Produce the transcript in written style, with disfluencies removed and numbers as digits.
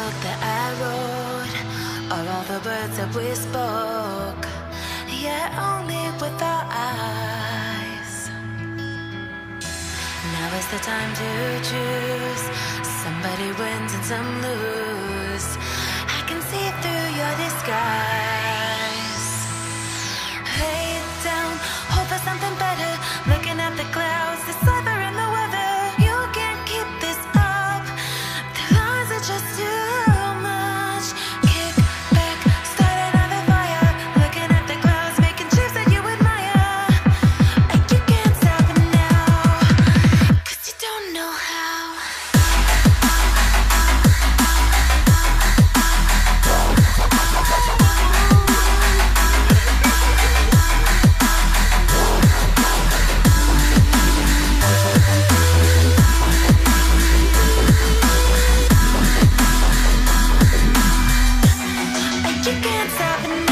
book that I wrote, or all the words that we spoke, yet only with our eyes. Now is the time to choose. Somebody wins and some lose. I can see through your disguise. Lay down, hope for something better. Looking at the clouds, the cyber in the weather. You can't keep this up. The lies are just too much. Kick back, start another fire. Looking at the clouds, making shapes that you admire. And you can't stop it now, 'cause you don't know how. You can't stop it now.